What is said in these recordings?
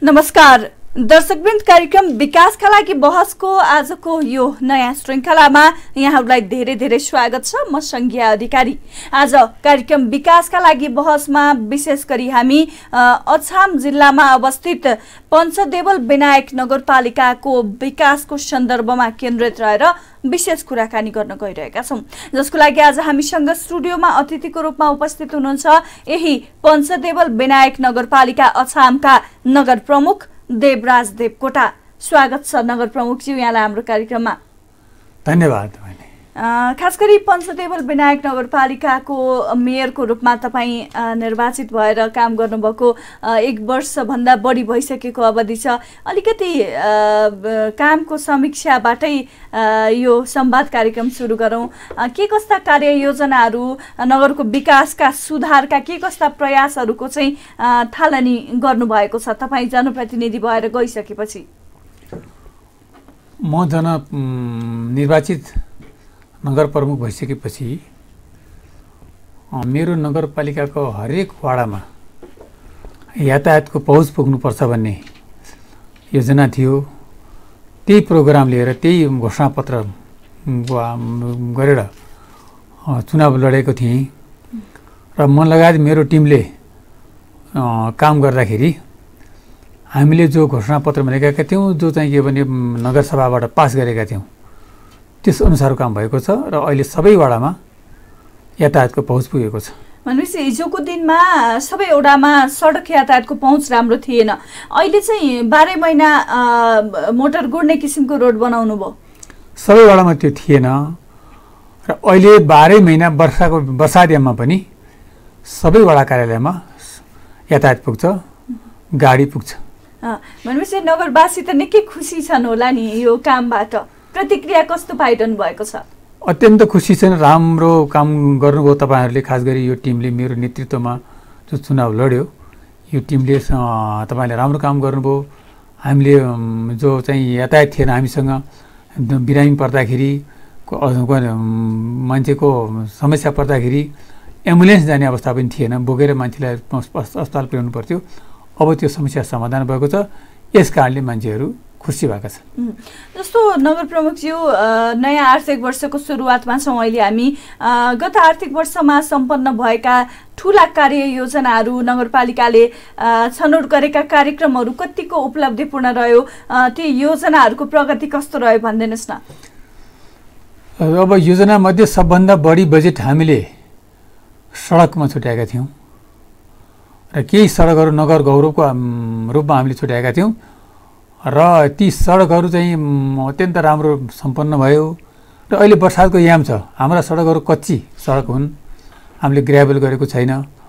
नमस्कार दर्शकवृन्द, कार्यक्रम विकासका लागि बहसको आजको यो नयाँ श्रृङ्खलामा यहाँहरूलाई धेरै धेरै स्वागत छ। म संज्ञा अधिकारी। आज कार्यक्रम विकासका लागि बहसमा विशेष गरी हामी अछाम जिल्लामा अवस्थित पञ्चदेवल विनायक नगरपालिकाको विकासको सन्दर्भमा केन्द्रित रहेर विशेष कुराकानी गर्न गइरहेका छौं, जसको लागि आज हामीसँग स्टुडियोमा अतिथिको रूपमा उपस्थित हुनुहुन्छ यही पञ्चदेवल विनायक नगरपालिका अछामका नगर प्रमुख देवराज देवकोटा। स्वागत छ नगर प्रमुखज्यू यहाँलाई हाम्रो कार्यक्रममा। धन्यवाद। खास गरी पञ्चदेवल विनायक नगरपालिकाको मेयरको रूपमा तपाईँ निर्वाचित भएर काम गर्नुभएको 1 वर्षभन्दा बढी भइसकेको अवधि छ। अलिकति कामको समीक्षाबाटै यो संवाद कार्यक्रम सुरु गरौँ। के कस्ता कार्ययोजनाहरू, नगरको विकासका सुधारका के कस्ता प्रयासहरूको चाहिँ थालनी गर्नुभएको छ तपाईँ जनप्रतिनिधि भएर गइसकेपछि? म निर्वाचित नगर प्रमुख भइसकेपछि मेरो नगरपालिकाको हरेक वाडामा यातायातको पहुँच पुग्नुपर्छ भन्ने योजना थियो। त्यही प्रोग्राम लिएर त्यही घोषणापत्र गरेर चुनाव लडेको थिएँ र म लगायत मेरो टिमले काम गर्दाखेरि हामीले जो घोषणापत्र भनेका थियौँ, जो चाहिँ के भने नगरसभाबाट पास गरेका थियौँ, त्यस अनुसार काम भएको छ र अहिले सबै वडामा यातायातको पहुँच पुगेको छ। भनेपछि हिजोको दिनमा सबै वडामा सडक यातायातको पहुँच राम्रो थिएन, अहिले चाहिँ 12 महिना मोटर गुड्ने किसिमको रोड बनाउनु भयो। सबै वडामा त्यो थिएन र अहिले 12 महिना वर्षायाममा पनि सबै वडा कार्यालयमा यातायात पुग्छ, गाडी पुग्छ। भनेपछि नगरवासी त निकै खुसी छन् होला नि यो कामबाट। प्रतिक्रिया कस्तो पाइरहनु भएको छ? अत्यन्त खुसी छन्। राम्रो काम गर्नुभयो तपाईँहरूले। खास गरी यो टिमले मेरो नेतृत्वमा जो चुनाव लड्यो, यो टिमले तपाईँले राम्रो काम गर्नुभयो। हामीले जो चाहिँ यातायात थिएन, हामीसँग बिरामी पर्दाखेरि मान्छेको समस्या पर्दाखेरि एम्बुलेन्स जाने अवस्था पनि थिएन, बोकेर मान्छेलाई अस्पताल पुर्याउनु पर्थ्यो। अब त्यो समस्या समाधान भएको छ। यस कारणले मान्छेहरू खुसी भएका छन्। जस्तो नगर प्रमुखज्यू, नयाँ आर्थिक वर्षको सुरुवातमा छौँ अहिले हामी। गत आर्थिक वर्षमा सम्पन्न भएका ठुला कार्ययोजनाहरू, नगरपालिकाले छनौट गरेका कार्यक्रमहरू कतिको उपलब्धिपूर्ण रह्यो, ती योजनाहरूको प्रगति कस्तो रह्यो भनिदिनुहोस् न। अब योजनामध्ये सबभन्दा बढी बजेट हामीले सडकमा छुट्याएका थियौँ र केही सडकहरू नगर गौरवको रूपमा हामीले छुट्याएका थियौँ र ती सडकहरू चाहिँ अत्यन्त राम्रो सम्पन्न भयो। र अहिले बर्सातको याम छ, हाम्रा सडकहरू कच्ची सडक हुन्, हामीले ग्राभल गरेको छैन।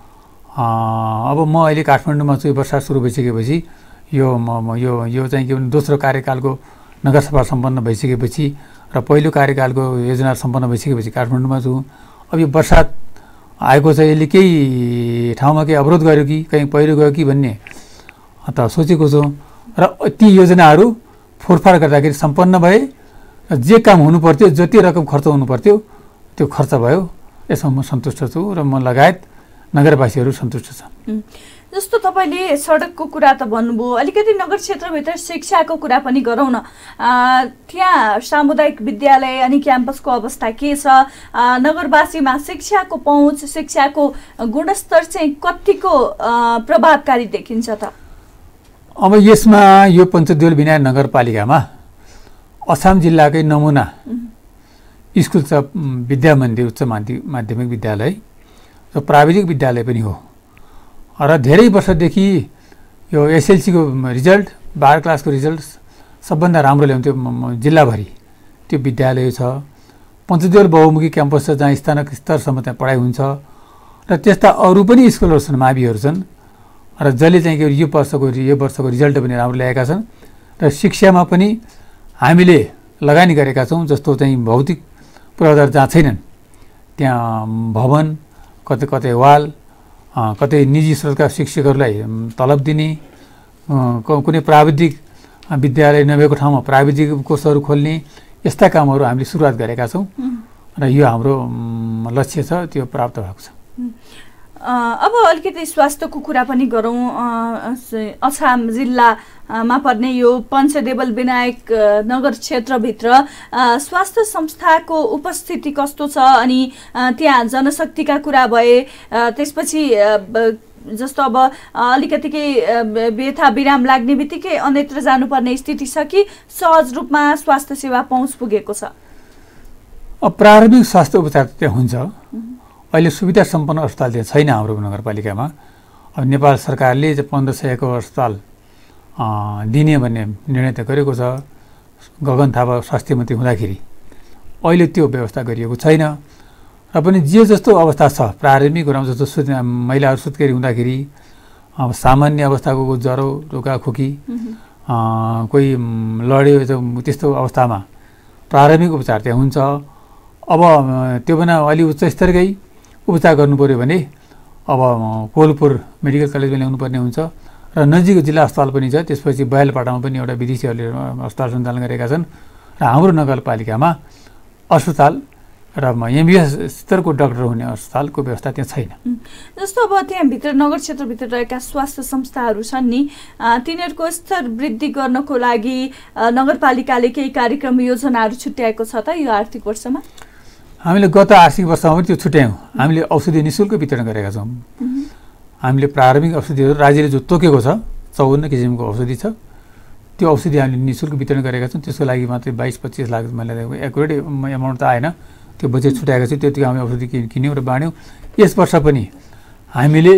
अब म अहिले काठमाडौँमा छु। बर्सात सुरु भइसकेपछि यो चाहिँ के भने दोस्रो कार्यकालको नगरसभा सम्पन्न भइसकेपछि र पहिलो कार्यकालको योजना सम्पन्न भइसकेपछि काठमाडौँमा छु। अब यो बर्सात आएको छ, यसले केही ठाउँमा केही अवरोध गर्यो कि कहीँ पहिरो गयो कि भन्ने त सोचेको छु र ती योजनाहरू फोरफार गर्दाखेरि सम्पन्न भए। जे काम हुनुपर्थ्यो, जति रकम खर्च हुनुपर्थ्यो त्यो खर्च भयो। यसमा म सन्तुष्ट छु र म लगायत नगरवासीहरू सन्तुष्ट छन्। जस्तो तपाईँले सडकको कुरा त भन्नुभयो, अलिकति नगर क्षेत्रभित्र शिक्षाको कुरा पनि गरौँ न। त्यहाँ सामुदायिक विद्यालय अनि क्याम्पसको अवस्था के छ? नगरवासीमा शिक्षाको पहुँच, शिक्षाको गुणस्तर चाहिँ कतिको प्रभावकारी देखिन्छ त? अब यसमा यो पञ्चदेवल विनायक नगरपालिकामा अछाम जिल्लाकै नमुना स्कुल छ, विद्या मन्दिर उच्च माध्यमिक विद्यालय, जो प्राविधिक विद्यालय पनि हो। र धेरै वर्षदेखि यो एसएलसीको रिजल्ट, 12 क्लासको रिजल्ट सबभन्दा राम्रो ल्याउँथ्यो जिल्लाभरि। त्यो विद्यालय छ। पञ्चदेवल बहुमुखी क्याम्पस छ, जहाँ स्नातक स्तरसम्म त्यहाँ पढाइ हुन्छ। र त्यस्ता अरू पनि स्कुलहरू छन्, माविहरू छन्, र जसले चाहिँ यो वर्षको रिजल्ट पनि राम्रो ल्याएका छन्। र शिक्षामा पनि हामीले लगानी गरेका छौँ। जस्तो चाहिँ भौतिक पूर्वाधार जहाँ छैनन् त्यहाँ भवन, कतै वाल, कतै निजी स्रोतका शिक्षकहरूलाई तलब दिने, कुनै प्राविधिक विद्यालय नभएको ठाउँमा प्राविधिक कोर्सहरू खोल्ने, यस्ता कामहरू हामीले सुरुवात गरेका छौँ र यो हाम्रो लक्ष्य छ, त्यो प्राप्त भएको छ। अब अलिकति स्वास्थ्यको कुरा पनि गरौँ। अछाम जिल्लामा पर्ने यो पञ्चदेवल विनायक नगर क्षेत्रभित्र स्वास्थ्य संस्थाको उपस्थिति कस्तो छ अनि त्यहाँ जनशक्तिका कुरा भए त्यसपछि जस्तो अब अलिकति केही व्यथा विराम लाग्ने बित्तिकै अन्यत्र जानुपर्ने स्थिति छ कि सहज रूपमा स्वास्थ्य सेवा पहुँच पुगेको छ? प्रारम्भिक स्वास्थ्य उपचार त्यहाँ हुन्छ। अहिले सुविधा सम्पन्न अस्पताल त्यहाँ छैन हाम्रो नगरपालिकामा। अब नेपाल सरकारले 1500को अस्पताल दिने भन्ने निर्णय त गरेको छ गगन थापा स्वास्थ्य मन्त्री हुँदाखेरि। अहिले त्यो व्यवस्था गरिएको छैन र पनि जे जस्तो अवस्था छ प्रारम्भिक रूपमा जस्तो महिलाहरू सुत्केरी हुँदाखेरि अब सामान्य अवस्थाको ज्वरो रुगाखोकी कोही लड्यो त्यस्तो अवस्थामा प्रारम्भिक उपचार त्यहाँ हुन्छ। अब त्यो पनि अलि उच्च स्तरकै उपचार गर्नु पऱ्यो भने अब कोलपुर मेडिकल कलेजमा ल्याउनुपर्ने हुन्छ र नजिक जिल्ला अस्पताल पनि छ। त्यसपछि बयालपाटामा पनि एउटा विदेशीहरूले अस्पताल सञ्चालन गरेका छन् र हाम्रो नगरपालिकामा अस्पताल र एमबिएस स्तरको डाक्टर हुने अस्पतालको व्यवस्था त्यहाँ छैन। जस्तो अब त्यहाँभित्र नगर क्षेत्रभित्र रहेका स्वास्थ्य संस्थाहरू छन् नि, तिनीहरूको स्तर वृद्धि गर्नको लागि नगरपालिकाले केही कार्यक्रम योजनाहरू छुट्याएको छ त यो आर्थिक वर्षमा? हामीले गत आर्थिक वर्षमा पनि त्यो छुट्यायौँ। हामीले औषधि निःशुल्क वितरण गरेका छौँ। हामीले प्रारम्भिक औषधिहरू राज्यले जो तोकेको छ 54 किसिमको औषधि छ, त्यो औषधि हामीले निःशुल्क वितरण गरेका छौँ। त्यसको लागि मात्रै 22-25 लाख मैले एकुरेट एमाउन्ट त आएन, त्यो बजेट छुट्याएको छ। त्यतिको हामी औषधि किन्यौँ र बाँड्यौँ। यस वर्ष पनि हामीले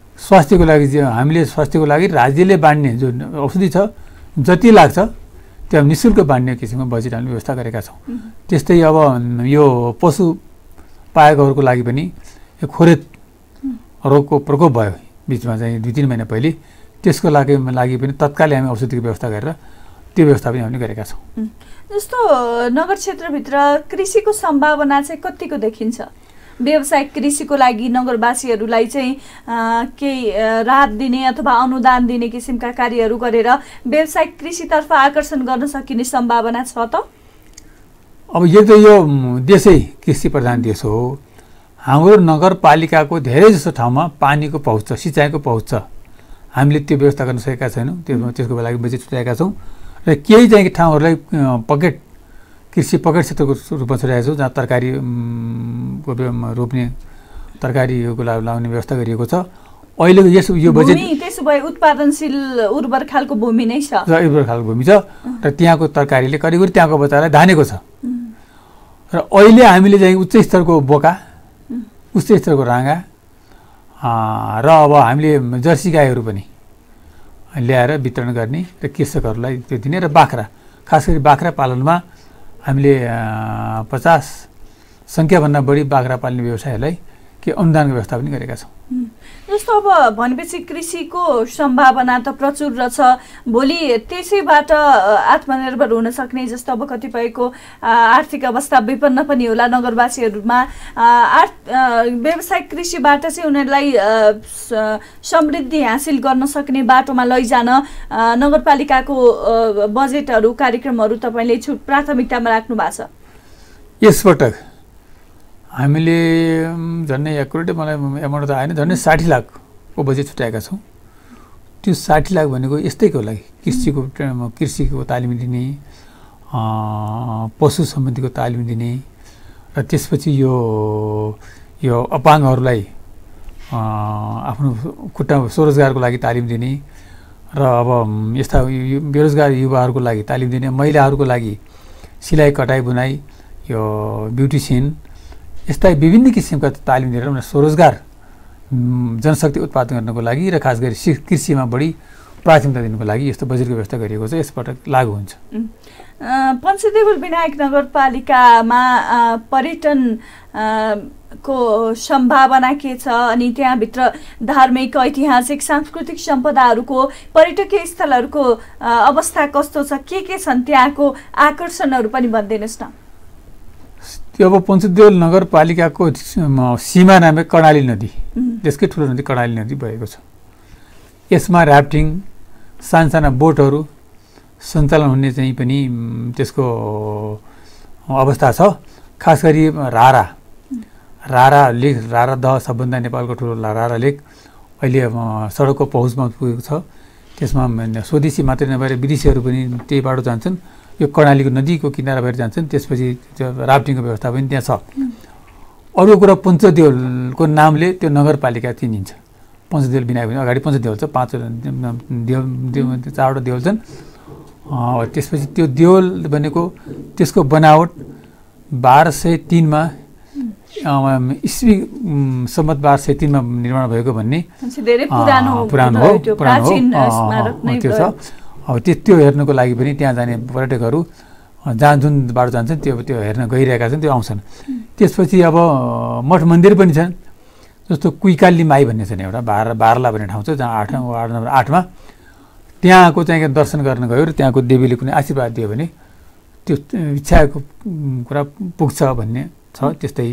स्वास्थ्यको लागि राज्यले बाँड्ने जो औषधि छ जति लाग्छ त्यो निःशुल्क बाँड्ने किसिमको बजेट हामीले व्यवस्था गरेका छौँ। त्यस्तै अब यो पशु पाएकोहरूको लागि पनि यो खोरेत रोगको प्रकोप भयो बिचमा चाहिँ 2-3 महिना पहिले, त्यसको लागि पनि तत्कालै हामी औषधिको व्यवस्था गरेर त्यो व्यवस्था पनि हामीले गरेका छौँ। जस्तो नगर क्षेत्रभित्र कृषिको सम्भावना चाहिँ कतिको देखिन्छ? व्यावसायिक कृषिको लागि नगरवासीहरूलाई चाहिँ केही राहत दिने अथवा अनुदान दिने किसिमका कार्यहरू गरेर व्यावसायिक कृषितर्फ आकर्षण गर्न सकिने सम्भावना छ त? अब यो त यो देशै कृषि प्रधान देश हो। हाम्रो नगरपालिकाको धेरै जस्तो ठाउँमा पानीको पहुँच छ, सिँचाइको पहुँच छ। हामीले त्यो व्यवस्था गर्न सकेका छैनौँ। त्यसको लागि बजेट छुट्याएका छौँ र केही चाहिँ ठाउँहरूलाई कृषि पकेट क्षेत्रको रूपमा छुट्याएका छौँ जहाँ तरकारी रोप्ने तरकारीको लाउने व्यवस्था गरिएको छ। अहिलेको यो बजेट त्यसो भए उत्पादनशील उर्वर खालको भूमि नै छ, उर्वर खालको भूमि छ र त्यहाँको तरकारीले करिब त्यहाँको बच्चालाई धानेको छ। र अहिले हामीले चाहिँ उच्च स्तरको बोका, उच्च स्तरको राँगा र अब हामीले जर्सी गाईहरू पनि ल्याएर वितरण गर्ने र कृषकहरूलाई त्यो दिने र बाख्रा, खास गरी बाख्रा पालनमा हामीले 50 सङ्ख्याभन्दा बढी बाख्रा पाल्ने व्यवसायहरूलाई के अनुदानको व्यवस्था पनि गरेका छौँ। जस्तो अब भनेपछि कृषिको सम्भावना त प्रचुर रहेछ। भोलि त्यसैबाट आत्मनिर्भर हुन सक्ने जस्तो अब कतिपयको आर्थिक अवस्था विपन्न पनि होला नगरवासीहरूमा, व्यावसायिक कृषिबाट चाहिँ उनीहरूलाई समृद्धि हासिल गर्न सक्ने बाटोमा लैजान नगरपालिकाको बजेटहरू कार्यक्रमहरू तपाईँले प्राथमिकतामा राख्नु भएको छ? यसपटक हामीले झन्डै एकुरेट मलाई एमाउन्ट त आएन, झन्डै 60 लाखको बजेट छुट्याएका छौँ। त्यो 60 लाख भनेको यस्तैको लागि कृषिको तालिम दिने, पशु सम्बन्धीको तालिम दिने र त्यसपछि यो अपाङ्गहरूलाई आफ्नो खुट्टा स्वरोजगारको लागि तालिम दिने र अब यस्ता बेरोजगार युवाहरूको लागि तालिम दिने, महिलाहरूको लागि सिलाइ कटाइ बुनाइ, यो ब्युटिसियन, यस्ता विभिन्न किसिमका तालिम दिएर उनीहरू स्वरोजगार जनशक्ति उत्पादन गर्नको लागि र खास गरी कृषिमा बढी प्राथमिकता दिनुको लागि यस्तो बजेटको व्यवस्था गरिएको छ। यसपटक लागू हुन्छ। पञ्चदेवल विनायक नगरपालिकामा पर्यटन को सम्भावना के छ अनि त्यहाँभित्र धार्मिक, ऐतिहासिक, सांस्कृतिक सम्पदाहरूको पर्यटकीय स्थलहरूको अवस्था कस्तो छ? के छन् त्यहाँको आकर्षणहरू पनि भनिदिनुहोस् न। त्यो अब पञ्चदेवल नगरपालिकाको सिमानामा कर्णाली नदी, देशकै ठुलो नदी कर्णाली नदी बहेको छ। यसमा राफ्टिङ, सानसाना बोटहरू सञ्चालन हुने चाहिँ पनि त्यसको अवस्था छ। खास गरी रारा लेक, रारा दह सबभन्दा नेपालको ठुलो रारा लेक अहिले सडकको पहुँचमा पुगेको छ। त्यसमा स्वदेशी मात्रै नभएर विदेशीहरू पनि त्यही बाटो जान्छन्। यो कर्णालीको नदीको किनारा भएर जान्छन्। त्यसपछि त्यो राफ्टिङको व्यवस्था पनि त्यहाँ छ। अरू कुरा पञ्चदेवलको नामले त्यो नगरपालिका चिनिन्छ। पञ्चदेवल विनायक भने अगाडि पञ्चदेवल छ, 4वटा देवल छन्। त्यसपछि त्यो देवल भनेको त्यसको बनावट 1203 इस्वी सम्मत 1203 निर्माण भएको भन्ने पुरानो हो त्यो छ। अब त्यो हेर्नको लागि पनि त्यहाँ जाने पर्यटकहरू जहाँ जुन बाटो जान्छन् त्यो हेर्न गइरहेका छन्, त्यो आउँछन्। त्यसपछि अब मठ मन्दिर पनि छन्। जस्तो कुइकाली माई भन्ने छ एउटा बारला भन्ने ठाउँ छ, जहाँ 8 नम्बर 8मा त्यहाँको चाहिँ दर्शन गर्न गयो र त्यहाँको देवीले कुनै आशीर्वाद दियो भने त्यो इच्छाको कुरा पुग्छ भन्ने छ। त्यस्तै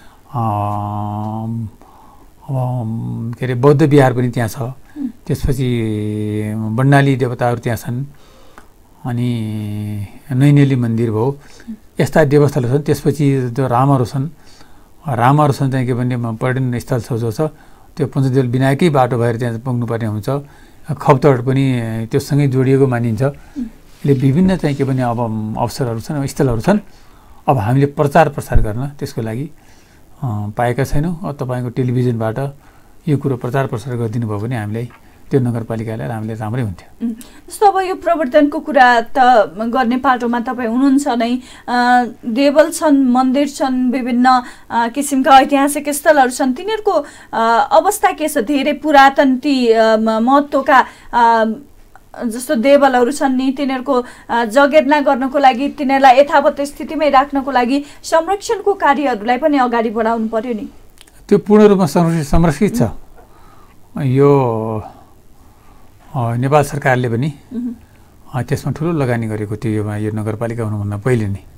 के अरे बौद्ध विहार पनि त्यहाँ छ। त्यसपछि बन्डाली देवताहरू त्यहाँ छन्। अनि नैनेली मन्दिर भयो, यस्ता देवस्थलहरू छन्। त्यसपछि जो रामहरू छन् चाहिँ के भने पर्यटन स्थल जो छ त्यो पञ्चदेवल विनायकै बाटो भएर त्यहाँ पुग्नुपर्ने हुन्छ। खप्तड पनि त्योसँगै जोडिएको मानिन्छ। यसले विभिन्न चाहिँ के भने अब अवसरहरू छन्, स्थलहरू छन्। अब हामीले प्रचार प्रसार गर्न त्यसको लागि पाएका छैनौँ। तपाईँको टेलिभिजनबाट यो कुरो प्रचार प्रसार गरिदिनु भयो भने हामीलाई त्यो नगरपालिकालाई हामीले राम्रै हुन्थ्यो। जस्तो अब यो प्रवर्धनको कुरा त गर्ने पाटोमा तपाईँ हुनुहुन्छ नै। देवल छन्, मन्दिर छन्, विभिन्न किसिमका ऐतिहासिक स्थलहरू छन्। तिनीहरूको अवस्था के छ? धेरै पुरातन ती महत्त्वका जस्तो देवलहरू छन् नि, तिनीहरूको जगेर्ना गर्नको लागि, तिनीहरूलाई यथावत स्थितिमै राख्नको लागि संरक्षणको कार्यहरूलाई पनि अगाडि बढाउनु पर्यो नि। त्यो पूर्ण रूपमा संरक्षित छ। यो नेपाल सरकारले पनि त्यसमा ठुलो लगानी गरेको थियो यो नगरपालिका हुनुभन्दा पहिले नै।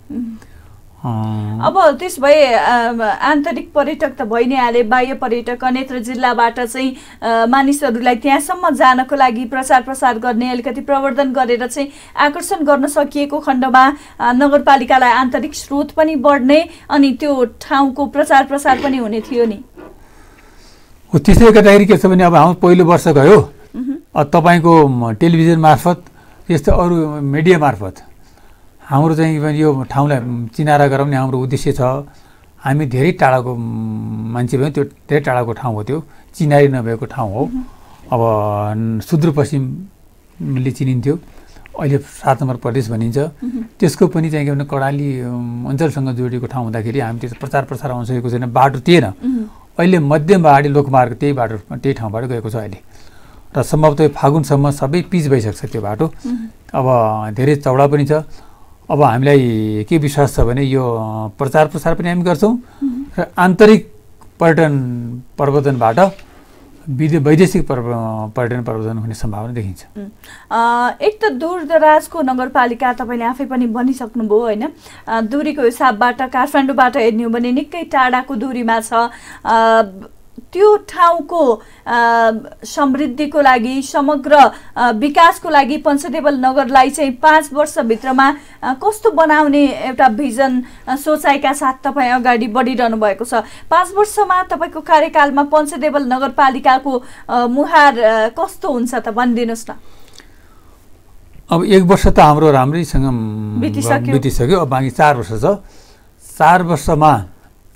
अब त्यस भए आन्तरिक पर्यटक त भइ नै हाले, बाह्य पर्यटक अन्यत्र जिल्लाबाट चाहिँ मानिसहरूलाई त्यहाँसम्म जानको लागि प्रचार प्रसार गर्ने, अलिकति प्रवर्धन गरेर चाहिँ आकर्षण गर्न सकिएको खण्डमा नगरपालिकालाई आन्तरिक स्रोत पनि बढ्ने अनि त्यो ठाउँको प्रचार प्रसार पनि हुने थियो नि। त्यसै गर्दाखेरि के छ भने अब हाम्रो पहिलो वर्ष गयो, तपाईँको टेलिभिजन मार्फत यस्तो अरू मिडिया मार्फत हाम्रो चाहिँ यो ठाउँलाई चिनारा गराउने हाम्रो उद्देश्य छ। हामी धेरै टाढाको मान्छे भयौँ, त्यो धेरै टाढाको ठाउँ हो, त्यो चिनारी नभएको ठाउँ हो। अब सुदूरपश्चिमले चिनिन्थ्यो, अहिले 7 नम्बर प्रदेश भनिन्छ। त्यसको पनि चाहिँ के भने कर्णाली अञ्चलसँग जोडिएको ठाउँ हुँदाखेरि हामी त्यो प्रचार प्रसार आउन सकेको छैन, बाटो थिएन। अहिले मध्यम पहाडी लोकमार्ग त्यही ठाउँबाट गएको छ अहिले, र सम्भवतः फागुनसम्म सबै पिच भइसक्छ त्यो बाटो। अब धेरै चौडा पनि छ। अब हामीलाई के विश्वास छ भने यो प्रचार प्रसार पनि हामी गर्छौँ र आन्तरिक पर्यटन प्रवर्धनबाट वैदेशिक पर्यटन प्रवर्धन हुने सम्भावना देखिन्छ। एक त दूरदराजको नगरपालिका तपाईँले आफै पनि भनिसक्नुभयो होइन, दूरीको हिसाबबाट काठमाडौँबाट हेर्ने हो भने निकै टाढाको दूरीमा छ। त्यो ठाउँको समृद्धिको लागि, समग्र विकासको लागि पञ्चदेवल नगरलाई चाहिँ 5 वर्षभित्रमा कस्तो बनाउने एउटा भिजन सोचाइका साथ तपाईँ अगाडि बढिरहनु भएको छ। 5 वर्षमा तपाईँको कार्यकालमा पञ्चदेवल नगरपालिकाको मुहार कस्तो हुन्छ त भनिदिनुहोस् न। अब 1 वर्ष त हाम्रो राम्रैसँग बितिसक्यो, अब बाँकी 4 वर्ष छ। 4 वर्षमा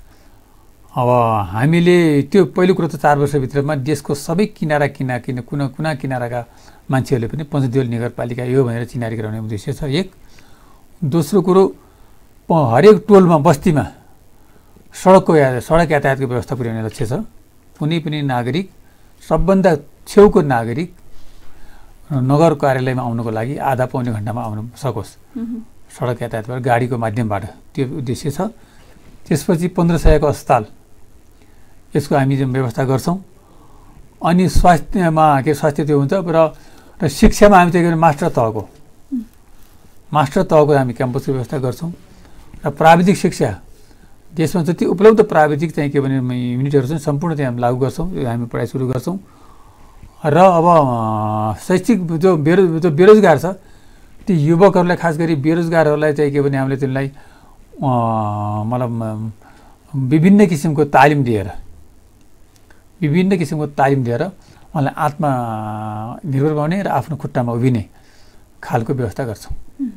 अब हामीले त्यो पहिलो कुरो त 4 वर्षभित्रमा देशको सबै कुना किनाराका मान्छेहरूले पनि पञ्चदेवल नगरपालिका यो भनेर चिनारी गराउने उद्देश्य छ। एक दोस्रो कुरो, हरेक टोलमा बस्तीमा सडक यातायातको व्यवस्था पुर्याउने लक्ष्य छ। कुनै पनि नागरिक, सबभन्दा छेउको नागरिक नगर कार्यालयमा आउनको लागि आधा पौने घन्टामा आउन सकोस् सडक यातायातबाट, गाडीको माध्यमबाट, त्यो उद्देश्य छ। त्यसपछि 1500को अस्पताल, यसको हामी व्यवस्था गर्छौँ। अनि स्वास्थ्यमा स्वास्थ्य त्यो हुन्छ र शिक्षामा हामी चाहिँ मास्टर तहको हामी क्याम्पसको व्यवस्था गर्छौँ। र प्राविधिक शिक्षा, देशमा जति उपलब्ध प्राविधिक चाहिँ के भने युनिटहरू छन् सम्पूर्ण चाहिँ हामी लागू गर्छौँ, हामी पढाइ सुरु गर्छौँ। र अब शैक्षिक जो बेरोजगार छ ती युवकहरूलाई, खास गरी बेरोजगारहरूलाई चाहिँ के भने हामीले त्यसलाई मतलब विभिन्न किसिमको तालिम दिएर उहाँलाई आत्मनिर्भर बनाउने र आफ्नो खुट्टामा उभिने खालको व्यवस्था गर्छौँ।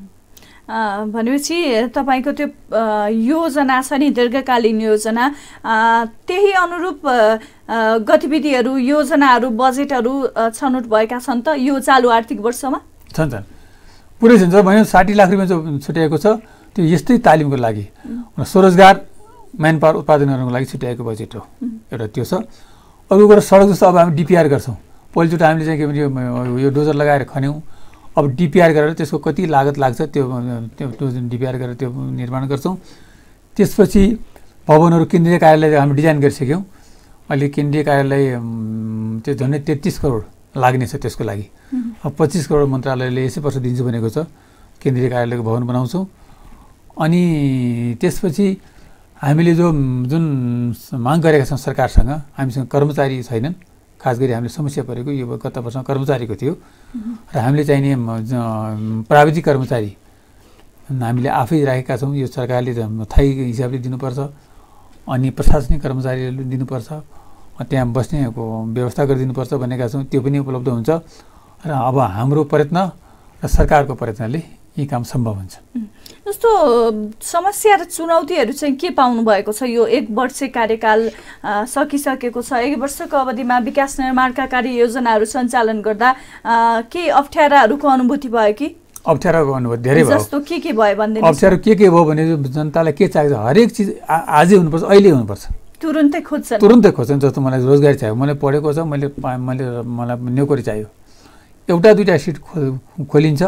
भनेपछि तपाईँको त्यो योजना छ नि, दीर्घकालीन योजना, त्यही अनुरूप गतिविधिहरू, योजनाहरू, बजेटहरू छनौट भएका छन् त यो चालु आर्थिक वर्षमा? छन् पुरै छन्। भने 60 लाख रुपियाँ छुट्याएको छ, त्यो यस्तै तालिमको लागि, स्वरोजगार म्यान पावर उत्पादन गर्नको लागि छुट्याएको बजेट हो एउटा, त्यो छ। अरू कुरा सडक जस्तो अब हामी डिपिआर गर्छौँ। पहिलोचोटि हामीले चाहिँ के भने यो डोजर लगाएर खन्यौँ, अब डिपिआर गरेर त्यसको कति लागत लाग्छ त्यो डिपिआर गरेर त्यो निर्माण गर्छौँ। त्यसपछि भवनहरू केन्द्रीय कार्यालय हामी डिजाइन गरिसक्यौँ। अहिले केन्द्रीय कार्यालय त्यो झन्डै 33 करोड लाग्नेछ त्यसको लागि। अब 25 करोड मन्त्रालयले यसै वर्ष दिन्छु भनेको छ, केन्द्रीय कार्यालयको भवन बनाउँछौँ। अनि त्यसपछि हामीले जुन माग गरेका छौँ सरकारसँग, हामीसँग कर्मचारी छैनन्, खास गरी हामीले समस्या परेको यो गत वर्षमा कर्मचारीको थियो र हामीले चाहिने प्राविधिक कर्मचारी हामीले आफै राखेका छौँ। यो सरकारले थाई हिसाबले दिनुपर्छ, अनि प्रशासनिक कर्मचारीहरूले दिनुपर्छ, त्यहाँ बस्नेको व्यवस्था गरिदिनुपर्छ भनेका छौँ। त्यो पनि उपलब्ध हुन्छ र अब हाम्रो प्रयत्न र सरकारको प्रयत्नले यी काम सम्भव हुन्छ। जस्तो समस्या र चुनौतीहरू चाहिँ के पाउनु भएको छ? यो 1 वर्ष कार्यकाल सकिसकेको छ, 1 वर्षको अवधिमा विकास निर्माणका कार्ययोजनाहरू सञ्चालन गर्दा के अप्ठ्याराहरूको अनुभूति भयो कि? अप्ठ्याराको अनुभूति धेरै भयो। जस्तो के भयो भन्दै? अप्ठ्यारो के भयो भने जनतालाई के चाहिन्छ, हरेक चिज आजै हुनुपर्छ, अहिले हुनुपर्छ, तुरुन्तै खोज्छन्। जस्तो मलाई रोजगारी चाहियो, मैले पढेको छ, मलाई नोकरी चाहियो, एउटा दुईटा सिट खोलिन्छ,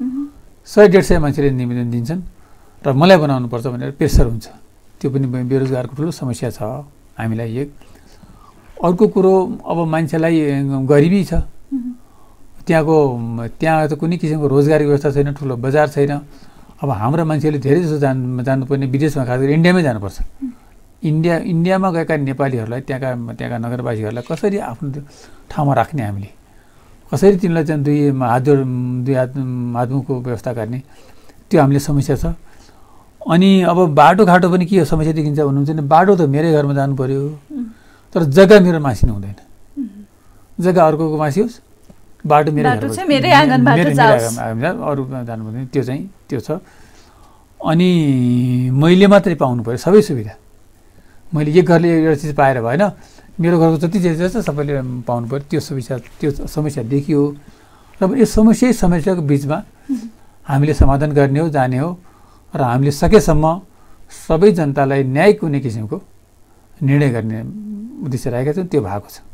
100-150 मान्छेले निवेदन दिन्छन् र मलाई बनाउनुपर्छ भनेर प्रेसर हुन्छ। त्यो पनि बेरोजगारको ठुलो समस्या छ हामीलाई एक। अर्को कुरो अब मान्छेलाई गरिबी छ, त्यहाँ त कुनै किसिमको रोजगारी व्यवस्था छैन, ठुलो बजार छैन। अब हाम्रो मान्छेले धेरै जसो जानुपर्ने विदेशमा, खास गरी इन्डियामै जानुपर्छ। इन्डियामा गएका नेपालीहरूलाई त्यहाँका नगरवासीहरूलाई कसरी आफ्नो ठाउँमा राख्ने, हामीले कसरी तिमीलाई चाहिँ दुई हातमुखको व्यवस्था गर्ने, त्यो हामीले समस्या छ। अनि अब बाटोघाटो पनि के समस्या देखिन्छ भन्नुहुन्छ भने, बाटो त मेरै घरमा जानु पर्यो, तर जग्गा मेरो मासिनु हुँदैन। जग्गा अर्को मासियोस्, बाटो मेरै अरू जानु पर्दैन, त्यो छ। अनि मैले मात्रै पाउनु पर्यो सबै सुविधा। मैले एक घरले एउटा चिज पाएर भएन, मेरो घरको जति चिज छ सबैले पाउनु पर्यो। त्यो समस्या देखियो र यो समस्याको बिचमा हामीले समाधान गर्ने हो, जाने हो र हामीले सकेसम्म सबै जनतालाई न्यायिक कुनै किसिमको निर्णय गर्ने उद्देश्य राखेका छौँ, त्यो भएको छ।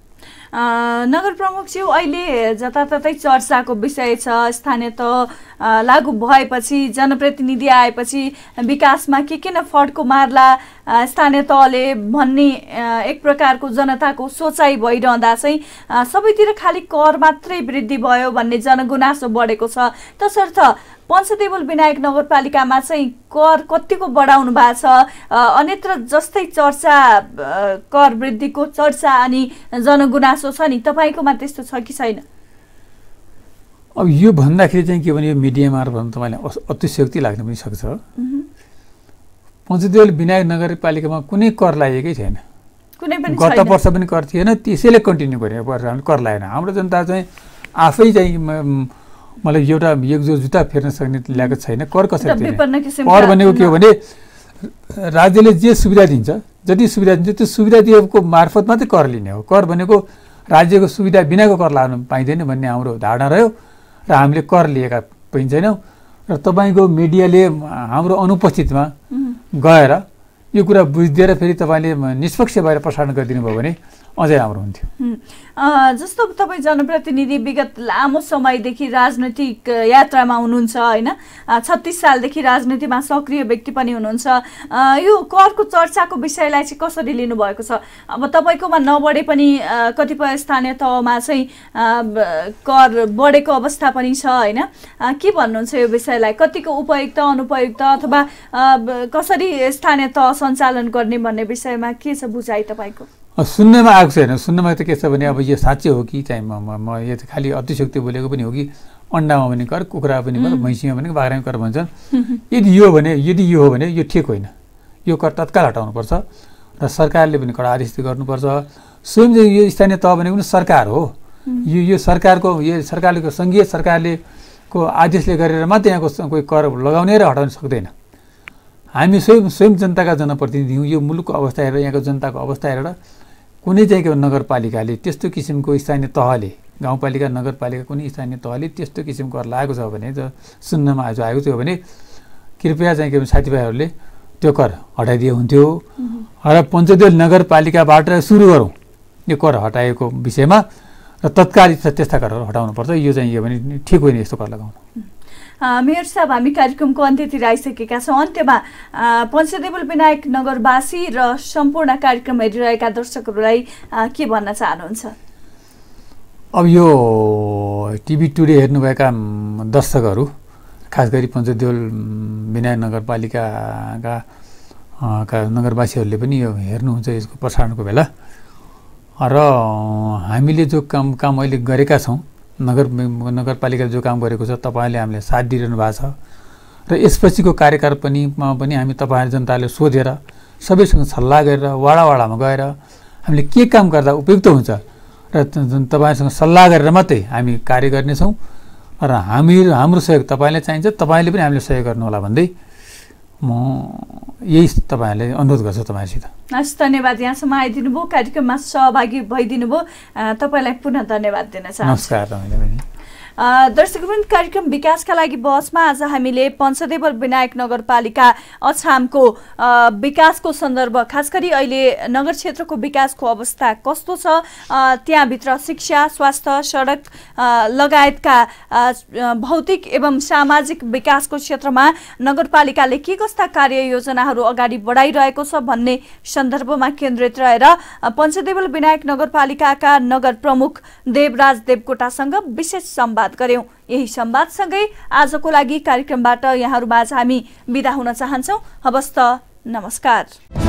नगर प्रमुखज्यू, अहिले जताततै चर्चाको विषय छ, स्थानीय तह लागू भएपछि, जनप्रतिनिधि आएपछि विकासमा के न फड्को मार्ला स्थानीय तहले भन्ने एक प्रकारको जनताको सोचाइ भइरहँदा चाहिँ सबैतिर खालि कर मात्रै वृद्धि भयो भन्ने जनगुनासो बढेको छ। तसर्थ पञ्चदेवल विनायक नगरपालिकामा चाहिँ कर कतिको बढाउनु भएको छ? अन्यत्र जस्तै चर्चा, कर वृद्धिको चर्चा अनि जनगुनासो छ नि, तपाईँकोमा त्यस्तो छ कि छैन? अब यो भन्दाखेरि चाहिँ के भने, यो मिडिया मार्फत भन्नु तपाईँलाई अतिशयोक्ति लाग्न पनि सक्छ। पञ्चदेवल विनायक नगरपालिकामा कुनै कर लागेकै छैन, गत वर्ष पनि कर थिएन, त्यसैले कन्टिन्यू गर्ने वर्ष हामीले कर लागेन। हाम्रो जनता चाहिँ आफै चाहिँ मलाई एउटा एक जो जुत्ता फेर्न सक्ने ल्याएको छैन। कर कसरी दिने? कर भनेको के हो भने, राज्यले जे सुविधा दिन्छ, जति सुविधा दिन्छ त्यो सुविधा दिएको मार्फत मात्रै कर लिने हो। कर भनेको राज्यको सुविधा बिनाको कर लाग्न पाइँदैन भन्ने हाम्रो धारणा रह्यो र हामीले कर लिएका पनि छैनौँ। र तपाईँको मिडियाले हाम्रो अनुपस्थितिमा गएर यो कुरा बुझिदिएर फेरि तपाईँले निष्पक्ष भएर प्रसारण गरिदिनु भयो भने अझै राम्रो हुन्थ्यो। जस्तो तपाईँ जनप्रतिनिधि विगत लामो समयदेखि राजनैतिक यात्रामा हुनुहुन्छ होइन, 36 सालदेखि राजनीतिमा सक्रिय व्यक्ति पनि हुनुहुन्छ। यो करको चर्चाको विषयलाई चाहिँ कसरी लिनुभएको छ? अब तपाईँकोमा नबढे पनि कतिपय स्थानीय तहमा चाहिँ कर बढेको अवस्था पनि छ होइन, के भन्नुहुन्छ यो विषयलाई? कतिको उपयुक्त, अनुपयुक्त, अथवा कसरी स्थानीय तह सञ्चालन गर्ने भन्ने विषयमा के छ बुझाइ तपाईँको? सुन्नमा आएको छैन। सुन्नमा त के छ भने, अब यो साँच्चै हो कि चाहिँ म यो त खालि अतिशोक्ति बोलेको पनि हो कि अन्डामा पनि कर, कुखुरा पनि कर, भैँसीमा पनि बाख्रामा कर भन्छन्। यदि यो हो भने यो ठिक होइन, यो कर तत्काल हटाउनुपर्छ र सरकारले पनि कडा आदेश गर्नुपर्छ। स्वयं यो स्थानीय तह भनेको पनि सरकार हो। यो सरकारको सङ्घीय सरकारले को आदेशले गरेर मात्रै यहाँको कोही कर लगाउने र हटाउन सक्दैन। हामी स्वयं जनताका जनप्रतिनिधि हौँ। यो मुलुकको अवस्था हेरेर यहाँको जनताको अवस्था हेरेर कुनै चाहिँ नगरपालिकाले त्यस्तो किसिमको स्थानीय तहले गाउँपालिका नगरपालिका कुनै स्थानीय तहले त्यस्तो किसिमको कर लागेको छ भने सुन्नमा आज आएको थियो भने कृपया चाहिँ के भन्छ साथीभाइहरूले त्यो कर हटाइदिए हुन्थ्यो र पञ्चदेव नगरपालिकाबाट सुरु गरौँ यो कर हटाएको विषयमा र तत्काल त्यस्ता करहरू हटाउनुपर्छ। यो चाहिँ यो भने ठिक होइन यस्तो कर लगाउनु। मेयर साहब, हामी कार्यक्रमको अन्त्यतिर आइसकेका छौँ। अन्त्यमा पञ्चदेवल विनायक नगरवासी र सम्पूर्ण कार्यक्रम हेरिरहेका दर्शकहरूलाई के भन्न चाहनुहुन्छ? अब यो टिभी टुडे हेर्नुभएका दर्शकहरू खास गरी पञ्चदेवल विनायक नगरपालिकाका नगरवासीहरूले पनि यो हेर्नुहुन्छ यसको प्रसारणको बेला र हामीले जो काम अहिले गरेका छौँ नगरपालिकाले जो काम गरेको छ तपाईँले हामीलाई साथ दिइरहनु भएको छ र यसपछिको कार्यकाल पनि हामी तपाईँहरू जनताले सोधेर सबैसँग सल्लाह गरेर वाडामा गएर हामीले के काम गर्दा उपयुक्त हुन्छ र तपाईँहरूसँग सल्लाह गरेर मात्रै हामी कार्य गर्नेछौँ र हाम्रो सहयोग तपाईँलाई चाहिन्छ, तपाईँले पनि हामीले सहयोग गर्नुहोला भन्दै म यही तपाईँहरूले अनुरोध गर्छु तपाईँहरूसित। हस्, धन्यवाद। यहाँसम्म आइदिनु भयो, कार्यक्रममा सहभागी भइदिनु भयो, तपाईँलाई पुनः धन्यवाद दिन चाहन्छु। नमस्कार तपाईँलाई। दर्शकवृन्द, कार्यक्रम विकासका लागि बहसमा आज हामीले पञ्चदेवल विनायक नगरपालिका अछामको विकासको सन्दर्भ, खास गरी अहिले नगर क्षेत्रको विकासको अवस्था कस्तो छ, त्यहाँभित्र शिक्षा, स्वास्थ्य, सडक लगायतका भौतिक एवं सामाजिक विकासको क्षेत्रमा नगरपालिकाले के कस्ता कार्ययोजनाहरू अगाडि बढाइरहेको छ भन्ने सन्दर्भमा केन्द्रित रहेर पञ्चदेवल विनायक नगरपालिकाका नगर प्रमुख देवराज देवकोटासँग विशेष संवाद गर्यौं। यही संवादसँगै आजको लागि कार्यक्रमबाट यहाँहरूमाझ हामी बिदा हुन चाहन्छौँ। हवस् त, नमस्कार।